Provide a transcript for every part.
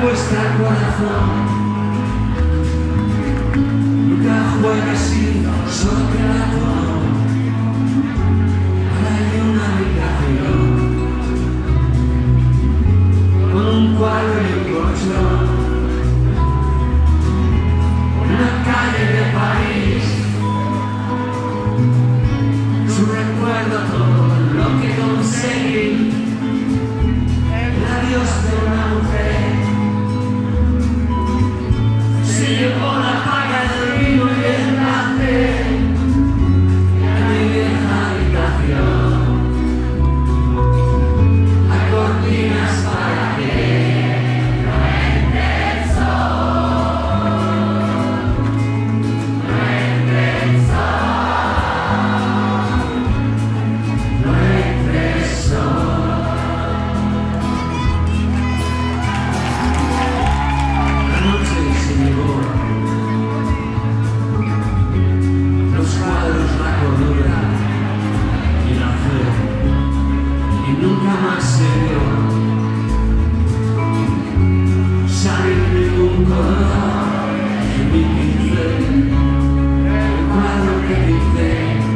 apuesta al corazón. Nunca juegues sin solo corazón. Ahora hay una habitación con un cuadro y un colchón. Una calle de París, su recuerdo, todo lo que conseguí. El adiós de una mujer se llevó la paga del vino y el placer a mi vieja habitación. Hay cortinas para que no entre el sol, no entre el sol, no entre el sol. Los cuadros, la cordura y la fe, y nunca más se vio salir ningún color en mi pincel. El cuadro que dice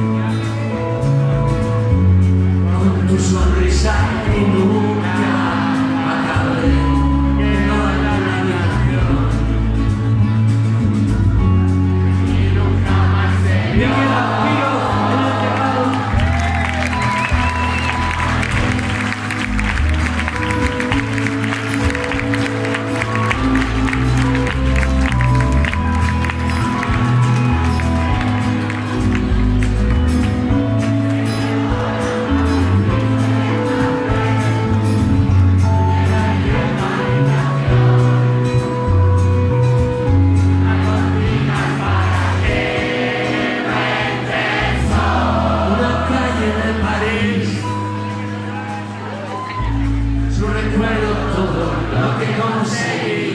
con tu sonrisa y nunca acabé. Su recuerdo, todo lo que conseguí.